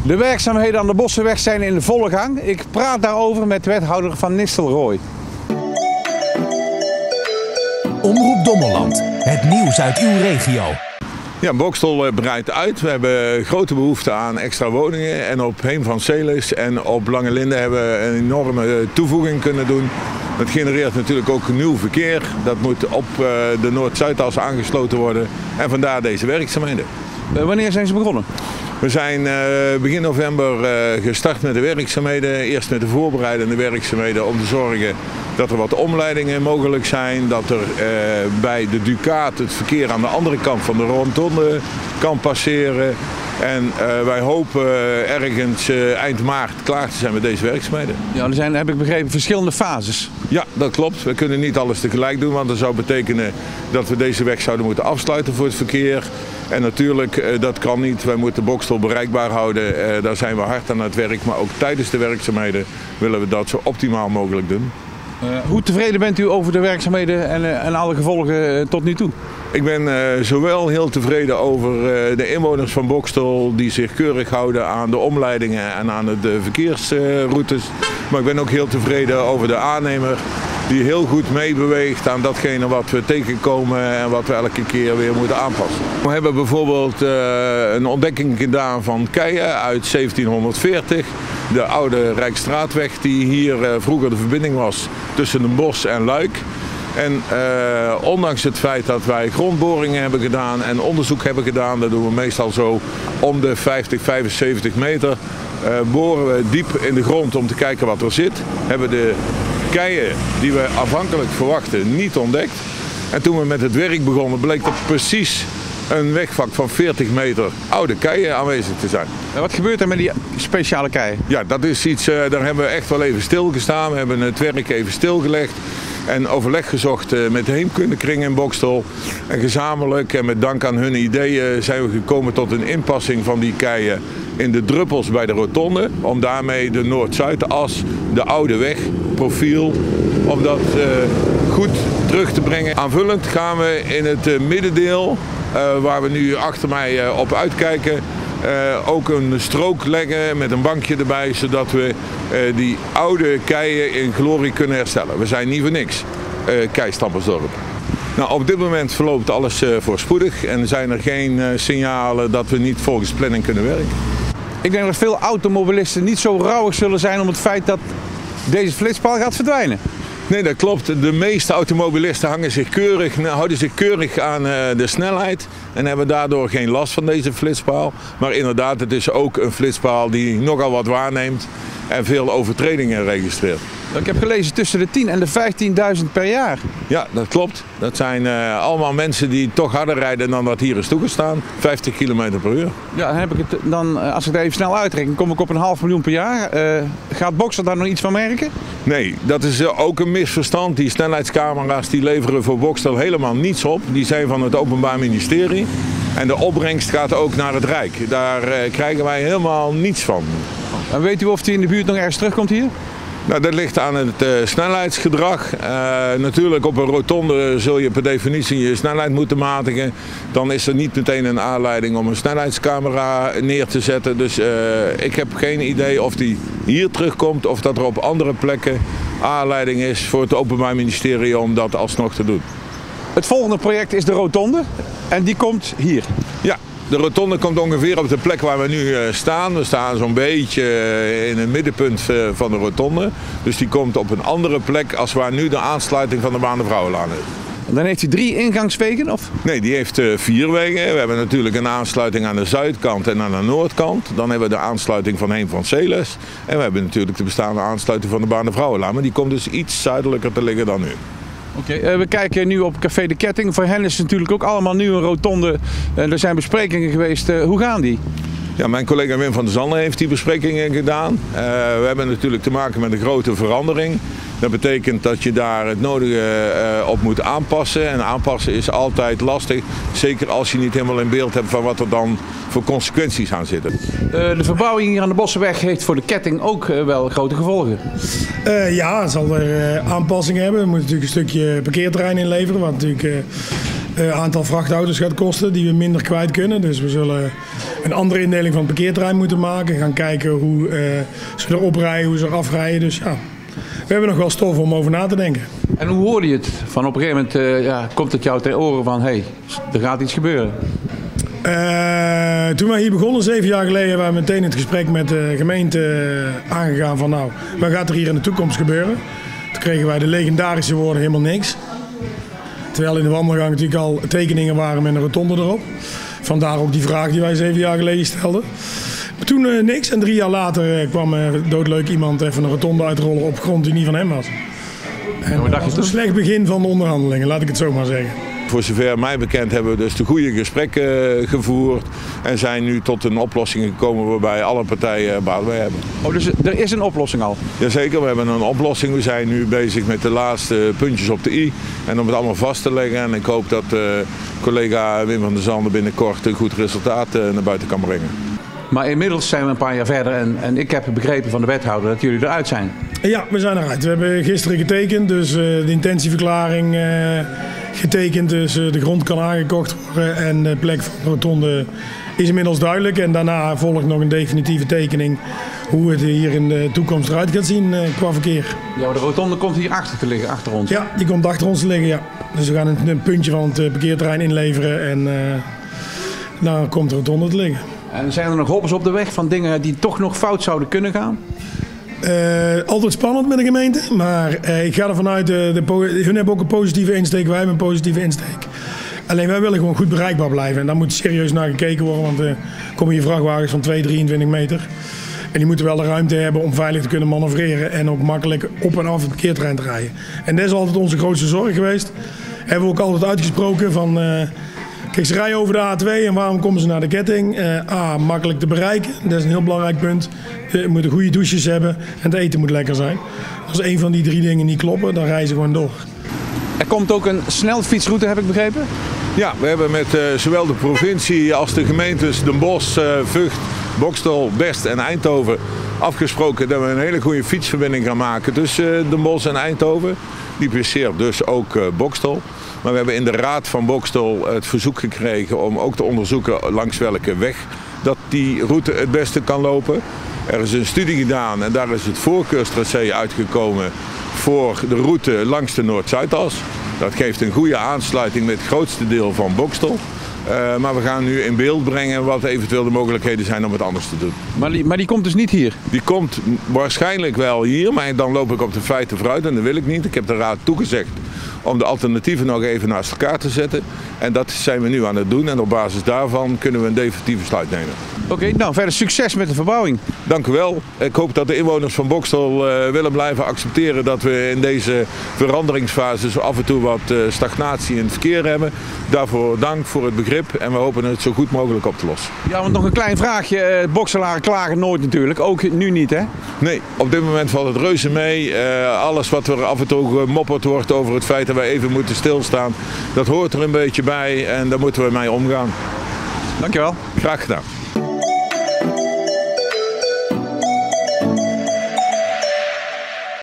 De werkzaamheden aan de Bossenweg zijn in volle gang. Ik praat daarover met wethouder Van Nistelrooy. Omroep Dommeland, het nieuws uit uw regio. Ja, Boxtel breidt uit. We hebben grote behoefte aan extra woningen. En op Heem van Celis en op Lange Linde hebben we een enorme toevoeging kunnen doen. Dat genereert natuurlijk ook nieuw verkeer. Dat moet op de Noord-Zuidas aangesloten worden. En vandaar deze werkzaamheden. Wanneer zijn ze begonnen? We zijn begin november gestart met de werkzaamheden. Eerst met de voorbereidende werkzaamheden om te zorgen dat er wat omleidingen mogelijk zijn. Dat er bij de Ducaat het verkeer aan de andere kant van de rotonde kan passeren. En wij hopen ergens eind maart klaar te zijn met deze werkzaamheden. Ja, er zijn, heb ik begrepen, verschillende fases. Ja, dat klopt. We kunnen niet alles tegelijk doen, want dat zou betekenen dat we deze weg zouden moeten afsluiten voor het verkeer. En natuurlijk, dat kan niet. Wij moeten Boxtel bereikbaar houden. Daar zijn we hard aan het werk, maar ook tijdens de werkzaamheden willen we dat zo optimaal mogelijk doen. Hoe tevreden bent u over de werkzaamheden en alle gevolgen tot nu toe? Ik ben zowel heel tevreden over de inwoners van Boxtel die zich keurig houden aan de omleidingen en aan de verkeersroutes. Maar ik ben ook heel tevreden over de aannemer die heel goed meebeweegt aan datgene wat we tegenkomen en wat we elke keer weer moeten aanpassen. We hebben bijvoorbeeld een ontdekking gedaan van keien uit 1740. De oude Rijksstraatweg die hier vroeger de verbinding was tussen Den Bosch en Luik. En ondanks het feit dat wij grondboringen hebben gedaan en onderzoek hebben gedaan, dat doen we meestal zo om de 50, 75 meter, boren we diep in de grond om te kijken wat er zit. Hebben de keien die we afhankelijk verwachten niet ontdekt. En toen we met het werk begonnen bleek er precies een wegvak van 40 meter oude keien aanwezig te zijn. En wat gebeurt er met die speciale keien? Ja, dat is iets, daar hebben we echt wel even stilgestaan. We hebben het werk even stilgelegd en overleg gezocht met de Heemkundekring in Boxtel. En gezamenlijk en met dank aan hun ideeën zijn we gekomen tot een inpassing van die keien in de druppels bij de rotonde. Om daarmee de Noord-Zuidas, de oude weg, profiel, om dat goed terug te brengen. Aanvullend gaan we in het middendeel, waar we nu achter mij op uitkijken, ook een strook leggen met een bankje erbij, zodat we die oude keien in glorie kunnen herstellen. We zijn niet voor niks Keistampersdorp. Nou, op dit moment verloopt alles voorspoedig en zijn er geen signalen dat we niet volgens planning kunnen werken. Ik denk dat veel automobilisten niet zo rouwig zullen zijn om het feit dat deze flitspaal gaat verdwijnen. Nee, dat klopt. De meeste automobilisten houden zich keurig aan de snelheid en hebben daardoor geen last van deze flitspaal. Maar inderdaad, het is ook een flitspaal die nogal wat waarneemt en veel overtredingen registreert. Ik heb gelezen tussen de 10.000 en de 15.000 per jaar. Ja, dat klopt. Dat zijn allemaal mensen die toch harder rijden dan wat hier is toegestaan. 50 km per uur. Ja, dan heb ik het dan, als ik het even snel uitreken, kom ik op 500.000 per jaar. Gaat Boxtel daar nog iets van merken? Nee, dat is ook een misverstand. Die snelheidscamera's die leveren voor Boxtel helemaal niets op. Die zijn van het Openbaar Ministerie. En de opbrengst gaat ook naar het Rijk. Daar krijgen wij helemaal niets van. En weet u of die in de buurt nog ergens terugkomt hier? Nou, dat ligt aan het snelheidsgedrag. Natuurlijk op een rotonde zul je per definitie je snelheid moeten matigen. Dan is er niet meteen een aanleiding om een snelheidscamera neer te zetten. Dus ik heb geen idee of die hier terugkomt of dat er op andere plekken aanleiding is voor het Openbaar Ministerie om dat alsnog te doen. Het volgende project is de rotonde en die komt hier. Ja. De rotonde komt ongeveer op de plek waar we nu staan. We staan zo'n beetje in het middenpunt van de rotonde. Dus die komt op een andere plek als waar nu de aansluiting van de Baan de Vrouwenlaan is. Dan heeft hij 3 ingangswegen? Of? Nee, die heeft 4 wegen. We hebben natuurlijk een aansluiting aan de zuidkant en aan de noordkant. Dan hebben we de aansluiting van Heem van Celis. En we hebben natuurlijk de bestaande aansluiting van de Baan de Vrouwenlaan. Maar die komt dus iets zuidelijker te liggen dan nu. Oké, we kijken nu op Café de Ketting. Voor hen is het natuurlijk ook allemaal nu een rotonde. Er zijn besprekingen geweest. Hoe gaan die? Ja, mijn collega Wim van der Zanden heeft die besprekingen gedaan. We hebben natuurlijk te maken met een grote verandering. Dat betekent dat je daar het nodige op moet aanpassen. En aanpassen is altijd lastig. Zeker als je niet helemaal in beeld hebt van wat er dan voor consequenties aan zitten. De verbouwing hier aan de Bossenweg heeft voor de ketting ook wel grote gevolgen. Ja, het zal er aanpassingen hebben. We moeten natuurlijk een stukje parkeerterrein inleveren. Wat natuurlijk een aantal vrachtauto's gaat kosten die we minder kwijt kunnen. Dus we zullen een andere indeling van het parkeerterrein moeten maken. Gaan kijken hoe ze erop rijden, hoe ze eraf rijden. Dus ja, we hebben nog wel stof om over na te denken. En hoe hoorde je het? Van op een gegeven moment komt het jou ter oren van, hé, er gaat iets gebeuren. Toen wij hier begonnen, 7 jaar geleden, hebben we meteen het gesprek met de gemeente aangegaan van nou, wat gaat er hier in de toekomst gebeuren? Toen kregen wij de legendarische woorden helemaal niks. Terwijl in de wandelgang natuurlijk al tekeningen waren met een rotonde erop. Vandaar ook die vraag die wij 7 jaar geleden stelden. Maar toen niks en 3 jaar later kwam doodleuk iemand even een rotonde uitrollen op grond die niet van hem was. En dat was een slecht begin van de onderhandelingen, laat ik het zo maar zeggen. Voor zover mij bekend hebben we dus de goede gesprekken gevoerd en zijn nu tot een oplossing gekomen waarbij alle partijen baat bij hebben. Oh, dus er is een oplossing al? Jazeker, we hebben een oplossing. We zijn nu bezig met de laatste puntjes op de i en om het allemaal vast te leggen. En ik hoop dat collega Wim van der Zanden binnenkort een goed resultaat naar buiten kan brengen. Maar inmiddels zijn we een paar jaar verder en ik heb begrepen van de wethouder dat jullie eruit zijn. Ja, we zijn eruit. We hebben gisteren getekend, dus de intentieverklaring getekend. Dus de grond kan aangekocht worden en de plek van de rotonde is inmiddels duidelijk. En daarna volgt nog een definitieve tekening hoe het hier in de toekomst eruit gaat zien qua verkeer. Ja, maar de rotonde komt hier achter te liggen, achter ons. Ja, die komt achter ons te liggen, ja. Dus we gaan een puntje van het parkeerterrein inleveren en dan komt de rotonde te liggen. En zijn er nog hobbels op de weg van dingen die toch nog fout zouden kunnen gaan? Altijd spannend met de gemeente, maar ik ga ervan uit, hun hebben ook een positieve insteek, wij hebben een positieve insteek. Alleen wij willen gewoon goed bereikbaar blijven en daar moet serieus naar gekeken worden, want er komen hier vrachtwagens van 23 meter. En die moeten wel de ruimte hebben om veilig te kunnen manoeuvreren en ook makkelijk op en af het parkeerterrein te rijden. En dat is altijd onze grootste zorg geweest. Hebben we ook altijd uitgesproken van... Kijk, ze rijden over de A2 en waarom komen ze naar de ketting? Makkelijk te bereiken, dat is een heel belangrijk punt. Je moet goede douches hebben en het eten moet lekker zijn. Als een van die 3 dingen niet kloppen, dan rijden ze gewoon door. Er komt ook een snelfietsroute, heb ik begrepen? Ja, we hebben met zowel de provincie als de gemeentes Den Bosch, Vught, Boxtel, Best en Eindhoven afgesproken dat we een hele goede fietsverbinding gaan maken tussen Den Bosch en Eindhoven. Die passeert dus ook Boxtel. Maar we hebben in de raad van Boxtel het verzoek gekregen om ook te onderzoeken langs welke weg dat die route het beste kan lopen. Er is een studie gedaan en daar is het voorkeurstracé uitgekomen voor de route langs de Noord-Zuidas. Dat geeft een goede aansluiting met het grootste deel van Boxtel. Maar we gaan nu in beeld brengen wat eventueel de mogelijkheden zijn om het anders te doen. Maar die komt dus niet hier? Die komt waarschijnlijk wel hier, maar dan loop ik op de feiten vooruit en dat wil ik niet. Ik heb de raad toegezegd om de alternatieven nog even naast elkaar te zetten. En dat zijn we nu aan het doen en op basis daarvan kunnen we een definitief besluit nemen. Oké, nou verder succes met de verbouwing. Dank u wel. Ik hoop dat de inwoners van Boxtel willen blijven accepteren dat we in deze veranderingsfase zo af en toe wat stagnatie in het verkeer hebben. Daarvoor dank voor het begrip en we hopen het zo goed mogelijk op te lossen. Ja, want nog een klein vraagje. Bokselaren klagen nooit natuurlijk, ook nu niet hè? Nee, op dit moment valt het reuze mee. Alles wat er af en toe gemopperd wordt over het feit dat wij even moeten stilstaan, dat hoort er een beetje bij en daar moeten we mee omgaan. Dankjewel. Graag gedaan.